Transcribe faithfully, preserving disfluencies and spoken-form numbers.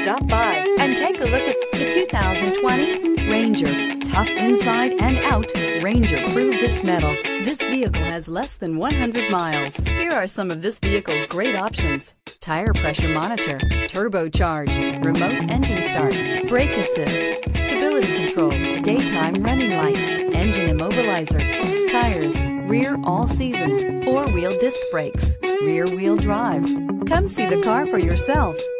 Stop by and take a look at the two thousand twenty Ranger. Tough inside and out, Ranger proves its mettle. This vehicle has less than one hundred miles. Here are some of this vehicle's great options: tire pressure monitor, turbocharged, remote engine start, brake assist, stability control, daytime running lights, engine immobilizer, tires, rear all-season, four-wheel disc brakes, rear-wheel drive. Come see the car for yourself.